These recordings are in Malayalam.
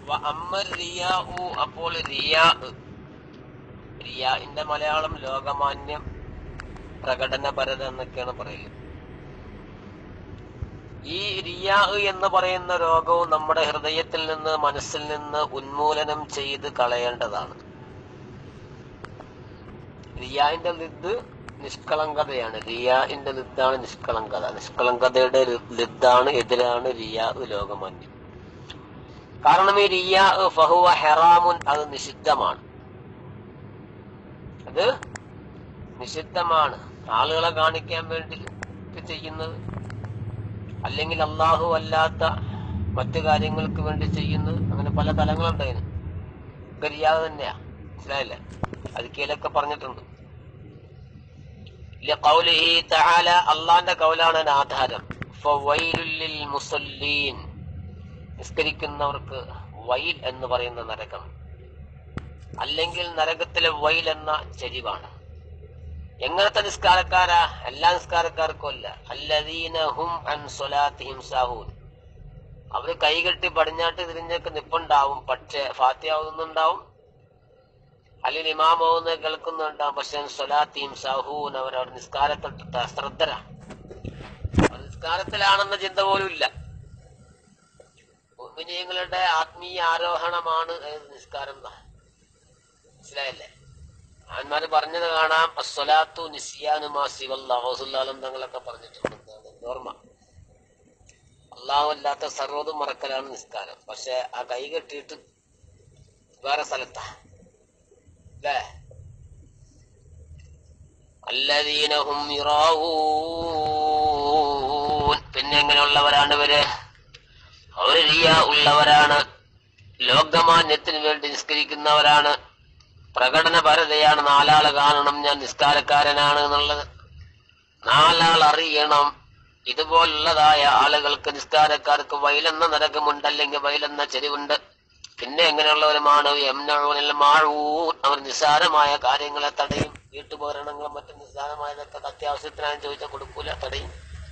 അപ്പോൾ റിയാഇന്റെ മലയാളം ലോകമാന്യം, പ്രകടനപരത എന്നൊക്കെയാണ് പറയുന്നത്. ഈ റിയാ എന്ന് പറയുന്ന രോഗവും നമ്മുടെ ഹൃദയത്തിൽ നിന്ന്, മനസ്സിൽ നിന്ന് ഉന്മൂലനം ചെയ്ത് കളയേണ്ടതാണ്. റിയാഇന്റെ ലിദ് നിഷ്കളങ്കതയാണ്. റിയാഇന്റെ ലിദ്ദാണ് നിഷ്കളങ്കത. നിഷ്കളങ്കതയുടെ ലിദ്ദാണ്, എതിരാണ് റിയാ, ലോകമാന്യം. കാരണം ഈ റിയാ ഫഹുവ ഹറാമുൻ, അത് നിഷിദ്ധമാണ്. അത് നിഷിദ്ധമാണ്. ആളുകളെ കാണിക്കാൻ വേണ്ടി ചെയ്യുന്നത്, അല്ലെങ്കിൽ അള്ളാഹു അല്ലാത്ത മറ്റു കാര്യങ്ങൾക്ക് വേണ്ടി ചെയ്യുന്നത്, അങ്ങനെ പല തലങ്ങളുണ്ട് അതിന്. റിയാ തന്നെയാ. മനസ്സിലായില്ലേ? അത് കീഴൊക്കെ പറഞ്ഞിട്ടുണ്ട്. ലിഖൗലിഹി തആല, അള്ളാന്റെ കൗലാണ് ആധാരം. ഫവൈലുൽ ലിൽ മുസല്ലീൻ, നിസ്കരിക്കുന്നവർക്ക് വൈൽ എന്ന് പറയുന്ന നരകം, അല്ലെങ്കിൽ നരകത്തിലെ വൈൽ എന്ന ചെരിവാണ്. എങ്ങനത്തെ നിസ്കാരക്കാരാ? എല്ലാ നിസ്കാരക്കാർക്കും അല്ല. അല്ലദീന ഹും അൻ സ്വലാത്തിഹിം സാഹൂൻ, അവര് കൈകെട്ടി പടിഞ്ഞാട്ട് തിരിഞ്ഞൊക്കെ നിപ്പുണ്ടാവും, പക്ഷെ ഫാത്തിഹ ഓതുന്നുണ്ടാവും, അല്ലെങ്കിൽ ഇമാം ഓതുന്നത് കേൾക്കുന്നുണ്ടാവും, പക്ഷെ സ്വലാത്തിഹിം സാഹൂൻ, അവരവിടെ നിസ്കാരത്തൊട്ട് അശ്രദ്ധരാ, നിസ്കാരത്തിലാണെന്ന ചിന്ത പോലും ഇല്ല. മുഅ്മിനീങ്ങളുടെ ആത്മീയ ആരോഹണമാണ് നിസ്കാരം. മനസ്സിലായല്ലേ? ആന്മാര് പറഞ്ഞത് കാണാം, അസ്സലാത്തു നിസ്യാനു മാ സിവല്ലാഹ്, റസൂലുള്ളാഹി തങ്ങളൊക്കെ പറഞ്ഞിട്ടുണ്ട്. ഓർമ്മ, അല്ലാഹു അല്ലാത്ത സർവ്വതും മറക്കലാണ് നിസ്കാരം. പക്ഷെ ആ കൈ കെട്ടിയിട്ട് വേറെ സ്ഥലത്താ അല്ലേ? അല്ലദീന ഹും യുറാഊൻ, പിന്നെ എങ്ങനെയുള്ളവരാണ് ഇവര്? അവര് റിയാ ഉള്ളവരാണ്, ലോകമാന്യത്തിന് വേണ്ടി നിസ്കരിക്കുന്നവരാണ്, പ്രകടനപരതയാണ്. നാലാള് കാണണം ഞാൻ നിസ്കാരക്കാരനാണ് എന്നുള്ളത്, നാലാൾ അറിയണം. ഇതുപോലുള്ളതായ ആളുകൾക്ക്, നിസ്കാരക്കാർക്ക് വൈലെന്ന നരകമുണ്ട്, അല്ലെങ്കിൽ വൈലെന്ന ചെരിവുണ്ട്. പിന്നെ എങ്ങനെയുള്ളവരുമാണ്? യംനഊനൽ മാഊൻ, അവർ നിസ്സാരമായ കാര്യങ്ങളെ തടയും. വീട്ടുപകരണങ്ങളും മറ്റും നിസ്സാരമായതൊക്കെ അത്യാവശ്യത്തിനാണ് ചോദിച്ചാൽ കൊടുക്കൂല, തടയും.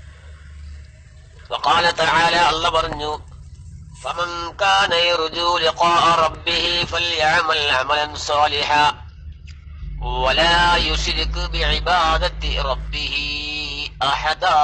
വഖാല തആല, അല്ലാഹു പറഞ്ഞു, فمن كان يرجو لقاء ربه فليعمل عملا صالحا ولا يشرك بعبادة ربه أحدا.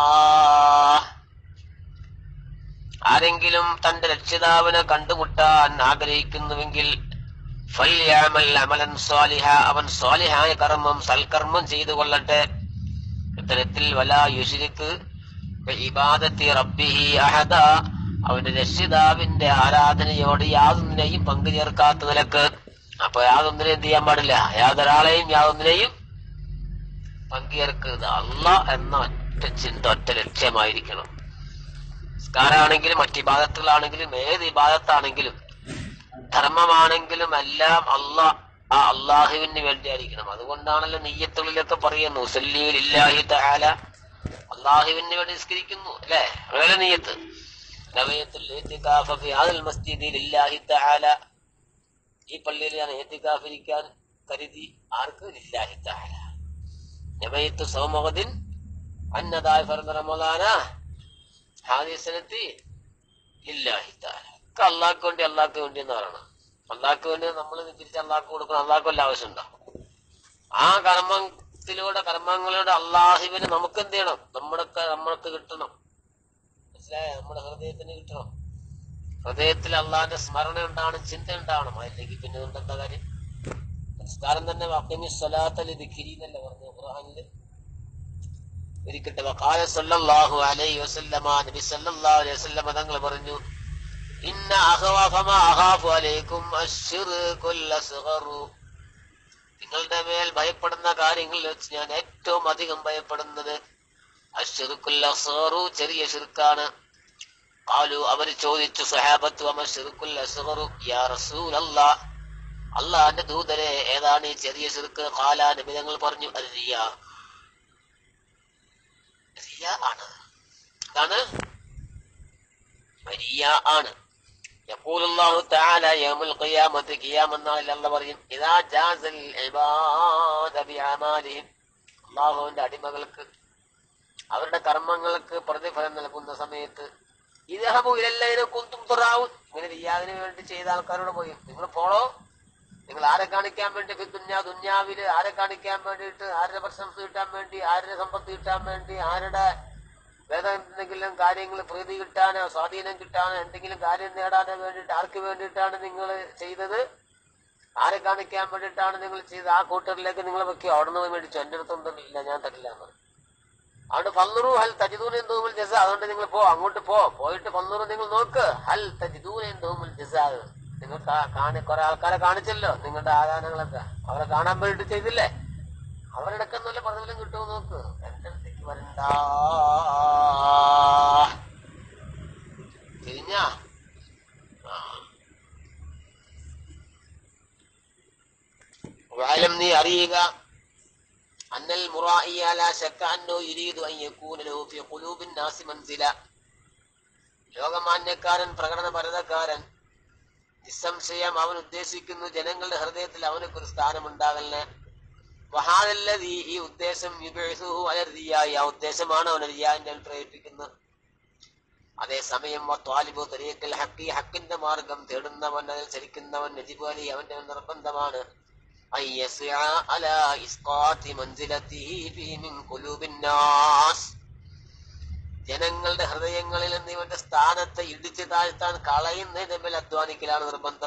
ആരെങ്കിലും തന്റെ രക്ഷിതാവിനെ കണ്ടുമുട്ടാൻ ആഗ്രഹിക്കുന്നുവെങ്കിൽ ഫൽയഅമൽ അമലൻ സ്വാലിഹ, അവൻ സ്വാലിഹായ കർമ്മം, സൽക്കർമ്മം ചെയ്തു കൊള്ളട്ടെ. ഇത്തരത്തിൽ വലാ യുശ്രിക് ബിഇബാദത്തി റബ്ബിഹി അഹദ, അവന്റെ രക്ഷിതാവിന്റെ ആരാധനയോട് യാതൊന്നിനെയും പങ്കു ചേർക്കാത്ത നിലക്ക്. അപ്പൊ യാതൊന്നിനെയും എന്ത് ചെയ്യാൻ പാടില്ല? യാതൊരാളെയും യാതൊന്നിനെയും പങ്കു ചേർക്കരുത്. അല്ലാഹ് എന്ന ഒറ്റ ചിന്ത, ഒറ്റ ലക്ഷ്യമായിരിക്കണം. നിസ്കാരാണെങ്കിലും മറ്റ് ഇബാദത്തുകളാണെങ്കിലും ഏത് ഇബാദത്താണെങ്കിലും ധർമ്മമാണെങ്കിലും എല്ലാം അള്ളാഹുവിന് വേണ്ടിയായിരിക്കണം. അതുകൊണ്ടാണല്ലോ നിയ്യത്തുകളിലൊക്കെ പറയുന്നു ഉസല്ലി ലില്ലാഹി തആല, അള്ളാഹുവിന് വേണ്ടി നിസ്കരിക്കുന്നു അല്ലെ? അങ്ങനെ നിയ്യത്ത് നവയത്തുൽ ഇഅ്തികാഫ ഫി ഹാദൽ മസ്ജിദി ലില്ലാഹി തആല, ഈ പള്ളിയിൽ ഞാൻ ഇഅ്തികാഫ് ഇരിക്കാൻ കരുതി. ആർക്ക്? ലില്ലാഹി തആല. നവയത്തു സൗമ ഗദിൻ അന്നദായ ഫർദ റമളാന ഹാദിഹി സനത്തി ലില്ലാഹി തആല. അള്ളാഹ്ക്ക് വേണ്ടി, അള്ളാഹ്ക്ക് വേണ്ടി എന്ന് പറയണം. അള്ളാഹ്ക്ക് വേണ്ടി നമ്മൾ തിരിച്ച് അള്ളാഹ്ക്ക് കൊടുക്കണം. അള്ളാഹ്ക്ക് വല്ല ആവശ്യമുണ്ടോ? ആ കർമ്മങ്ങളിലൂടെ അള്ളാഹുവിന് നമുക്ക് എന്ത് ചെയ്യണം? നമ്മൾക്ക് കിട്ടണം. മനസ്സിലായ? നമ്മുടെ ഹൃദയത്തിന് കിട്ടണം. ഹൃദയത്തിൽ അള്ളാഹിന്റെ സ്മരണ ഉണ്ടാവണം, ചിന്ത ഉണ്ടാവണം. അല്ലെങ്കിൽ പിന്നെ എന്താ കാര്യം? സംസ്കാരം തന്നെ വഖിമി സ്വലാത്ത ലിദിക്രി എന്നല്ലേ പറഞ്ഞു ഖുർആനിൽ. ഇരിക്കട്ടെ. വഖാല സല്ലല്ലാഹു അലൈഹി വസല്ലമ, നബി സല്ലല്ലാഹു അലൈഹി വസല്ലമ തങ്ങൾ പറഞ്ഞു, ഇന്ന അഖവാഫ മാ അഖാഫു അലൈക്കും അശ്ശിർകുൽ അസ്ഗറു, നിങ്ങളുടെ മേൽ ഭയപ്പെടുന്ന കാര്യങ്ങളിൽ വെച്ച് ഞാൻ ഏറ്റവും അധികം ഭയപ്പെടുന്നത് അശ്ശിർകുൽ അസ്ഗറു, ചെറിയ ശിർക്കാണ്. ഖാലു, അവർ ചോദിച്ചു, സഹാബത്ത്, വമ ശിർകുൽ അസ്ഗറു യാ റസൂലല്ലാഹ്, അല്ലാഹുവിന്റെ ദൂതരെ ഏതാണ് ഈ ചെറിയ ശിർക്ക്? ഖാല, നബി തങ്ങൾ പറഞ്ഞു, റിയാ, റിയാ ആണ്. എന്താണ്? റിയാ ആണ്. യഖൂലുല്ലാഹു തആല യൗമുൽ ഖിയാമത്തി, ഖിയാമത്ത് നാളിൽ അല്ലാഹു പറയും, ഇദാ ജാസൽ ഇബാദ ബിഅമാലിഹിം, അല്ലാഹുവിന്റെ അടിമകൾക്ക് അവരുടെ കർമ്മങ്ങൾക്ക് പ്രതിഫലം നൽകുന്ന സമയത്ത്, ഇദ്ഹബു ഇലല്ലദീന കുന്തും തുറാഊൻ, ഇങ്ങനെ റിയാദിന് വേണ്ടി ചെയ്ത ആൾക്കാരോട് പോയി, നിങ്ങൾ പോണോ, നിങ്ങൾ ആരെ കാണിക്കാൻ വേണ്ടി ദുന്യാവില് ആരെ കാണിക്കാൻ വേണ്ടിയിട്ട്, ആരുടെ പ്രശംസ കിട്ടാൻ വേണ്ടി, ആരുടെ സമ്പത്ത് കിട്ടാൻ വേണ്ടി, ആരുടെ വേറെ എന്തെങ്കിലും കാര്യങ്ങൾ പ്രീതി കിട്ടാനോ സ്വാധീനം കിട്ടാനോ എന്തെങ്കിലും കാര്യം നേടാനോ വേണ്ടിയിട്ട് ആർക്ക് വേണ്ടിയിട്ടാണ് നിങ്ങൾ ചെയ്തത്, ആരെ കാണിക്കാൻ വേണ്ടിയിട്ടാണ് നിങ്ങൾ ചെയ്തത്, ആ കൂട്ടറിലേക്ക് നിങ്ങൾ വെക്കുക. അവിടെ നിന്ന് മേടിച്ചു, എന്റെ അടുത്തൊന്നും ഇല്ല, ഞാൻ തരില്ല എന്ന് പറയും. അതുകൊണ്ട് ഫല്ലറു ഹൽ തജിദൂന എന്തോമുൽ ജസാ, അതുകൊണ്ട് നിങ്ങൾ അങ്ങോട്ട് പോയിട്ട് ഫല്ലറു നിങ്ങൾ നോക്ക്, ഹൽ തജിദൂന എന്തോമുൽ ജസാ. നിങ്ങൾ കുറെ ആൾക്കാരെ കാണിച്ചല്ലോ, നിങ്ങളുടെ ആരാധനകളൊക്കെ അവരെ കാണാൻ വേണ്ടിട്ട് ചെയ്തില്ലേ, അവരുടെ ഒക്കെ നല്ല പ്രതിഫലം കിട്ടുമോ നോക്ക്. എന്റെ അടുത്തേക്ക് വരണ്ട, തിരിഞ്ഞ വാലം നീ അറിയുക, അന്നൽ മുറാഇ അലാ ശക്ക അന്നഹു യുരീദു അൻ യകൂന ലഹു ഫീ ഖുലൂബിൻ നാസി മൻസില. ലോകമാന്യക്കാരൻ, പ്രകടനപരതക്കാരൻ, നിസ്സംശയം അവൻ ഉദ്ദേശിക്കുന്നു ജനങ്ങളുടെ ഹൃദയത്തിൽ അവനൊക്കെ ഒരു സ്ഥാനമുണ്ടാകലിന്. വഹാദല്ലദീ, ഈ ഉദ്ദേശം, യുബഇസുഹു അല റിയാഇ, ആ ഉദ്ദേശമാണ് അവനെ റിയാഇന്റെ പ്രേരിപ്പിക്കുന്നത്. അതേസമയം വത്വാലിബു തരീഖൽ ഹഖി, ഹക്കിന്റെ മാർഗം തേടുന്നവൻ, അതിൽ ചലിക്കുന്നവൻ, നജിബു അലി, അവന്റെ നിർബന്ധമാണ് അൻ യസ്അ അലാ ഇസ്ഖാതി മൻസിലതിഹി ഫീ മിൻ ഖുലൂബിൻ നാസ്, ജനങ്ങളുടെ ഹൃദയങ്ങളിൽ നിന്ന് ഇവന്റെ സ്ഥാനത്തെ ഇടിച്ചു താഴ്ത്താൻ കളയുന്നതിന് മേൽ അധ്വാനിക്കലാണ് നിർബന്ധം.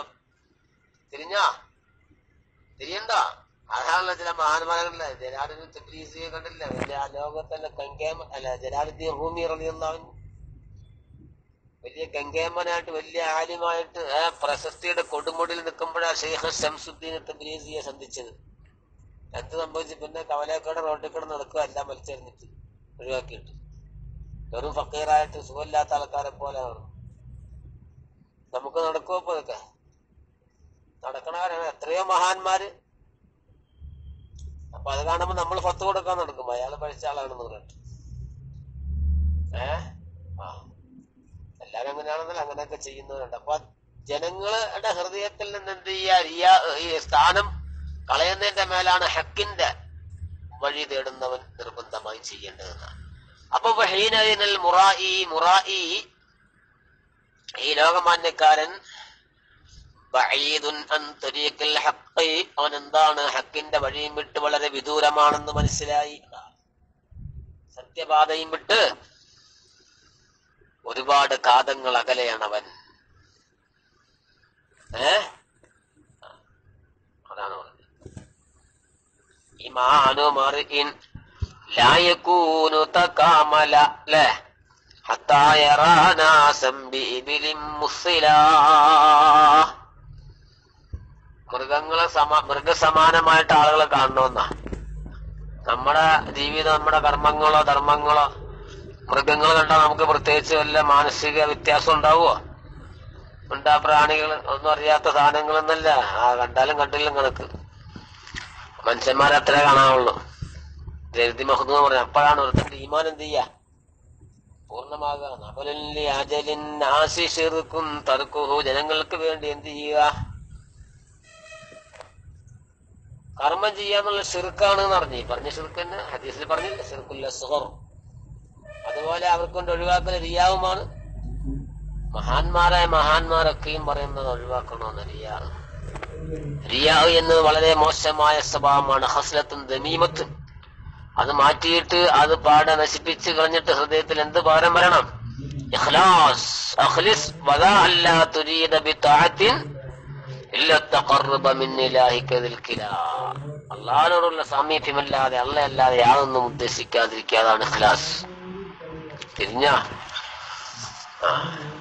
തിരിയണ്ട. അതാണല്ലോ ചില മഹാന്മാരല്ലേ, ജലാലുദ്ദീൻ തബ്രീസിയെ കണ്ടില്ല, വലിയ ലോകത്തന്നെ ജലാലുദ്ദീൻ റൂമി റളിയല്ലാഹു അൻഹു വലിയ ഗംഗേമനായിട്ട് വലിയ ആലിമായിട്ട് പ്രശസ്തിയുടെ കൊടുമുടിയിൽ നിൽക്കുമ്പോഴാണ് ഷെയ്ഖ് ശംസുദ്ദീൻ തബ്രീസിയെ സന്ധിച്ചത്. എന്ത് സംഭവിച്ചു? പിന്നെ കവലേക്കോടെ റോട്ടിൽ കൂടെ നടക്കുക, എല്ലാം വലിച്ചെറിഞ്ഞിട്ട് ഒഴിവാക്കിയിട്ട് വെറും ഫക്കീറായിട്ട് സുഖമില്ലാത്ത ആൾക്കാരെ പോലെ നമുക്ക് നടക്കുമോ? ഇപ്പൊ ഇതൊക്കെ നടക്കണവരാണ് എത്രയോ മഹാന്മാര്. അപ്പൊ അത് കാണുമ്പോ നമ്മൾ ഫത്ത് കൊടുക്കാൻ നടക്കും, അയാള് പഠിച്ച ആളാണെന്ന് പറഞ്ഞിട്ട്. എല്ലാരും അങ്ങനെയാണെന്നല്ല, അങ്ങനെയൊക്കെ ചെയ്യുന്നവരുണ്ട്. അപ്പൊ ജനങ്ങളുടെ ഹൃദയത്തിൽ നിന്ന് എന്ത് ചെയ്യാ, ഈ സ്ഥാനം കളയുന്നതിന്റെ മേലാണ് ഹക്കിന്റെ വഴി തേടുന്നവൻ നിർബന്ധമായി ചെയ്യേണ്ടതെന്നാണ്. അപ്പൊ മുറായി, ഈ ലോകമാന്യക്കാരൻ, അവൻ എന്താണ്, ഹക്കിന്റെ വഴിയും വിട്ട് വളരെ വിദൂരമാണെന്ന് മനസ്സിലായി. സത്യപാതയും വിട്ട് ഒരുപാട് കാതങ്ങൾ അകലെയാണവൻ. അതാണ് പറഞ്ഞത്. ഈമാനു മർഇൻ ലാ യകൂനു തകാമല ഹത്താ യറാ നാസൻ ബിഇബിലിൻ മുസ്സിലാ. മൃഗസമാനമായിട്ട് ആളുകളെ കാണണമെന്നാ. നമ്മുടെ ജീവിതം, നമ്മുടെ കർമ്മങ്ങളോ ധർമ്മങ്ങളോ മൃഗങ്ങൾ കണ്ടാൽ നമുക്ക് പ്രത്യേകിച്ച് വല്ല മാനസിക വ്യത്യാസം ഉണ്ടാവുമോ? ഉണ്ടാ പ്രാണികൾ ഒന്നും അറിയാത്ത സാധനങ്ങളൊന്നല്ല, കണ്ടാലും കണ്ടില്ലും കണക്ക്. മനുഷ്യന്മാരെ അത്രേ കാണാനുള്ളൂ. ജൽദി മഹ്ദൂം പറഞ്ഞു. അപ്പോഴാണ് ഒരുത്തന്റെ ഈമാൻ എന്ത് ചെയ്യാ, പൂർണ്ണമാകുക. ജനങ്ങൾക്ക് വേണ്ടി എന്ത് ചെയ്യുക, കർമ്മം ചെയ്യാന്നുള്ള ഷിർക്കാണ് പറഞ്ഞ ഷിർക്ക് തന്നെ ഹദീസിൽ പറഞ്ഞില്ല, ഷിർക്കുൽ അസ്ഗർ. അതുപോലെ അവർക്കൊണ്ട് ഒഴിവാക്കൽ റിയാവുമാണ്. മഹാന്മാരൊക്കെയും പറയുന്നത് ഒഴിവാക്കണമെന്ന്. റിയാവ് എന്നത് വളരെ മോശമായ സ്വഭാവമാണ്. ഹസ്ലത്തും ദമീമത്തും. അത് മാറ്റിയിട്ട് അത് പാടെ നശിപ്പിച്ച് കളഞ്ഞിട്ട് ഹൃദയത്തിൽ എന്ത് പകരം വരണം? ഇഖ്ലാസ്. അഖ്ലിസ് വദാ അല്ലാ തുരീദ ബിതഅത്തിൻ ഇല്ലാ തഖറബ മിൻ ഇലാഹിക ദിൽകിലാ. അല്ലാഹുവിനോടുള്ള സാമീപ്യമല്ലാതെ, അല്ലാതെ യാതൊന്നും ഉദ്ദേശിക്കാതിരിക്കുക. അതാണ് ഇഖ്ലാസ്. തിരിഞ്ഞ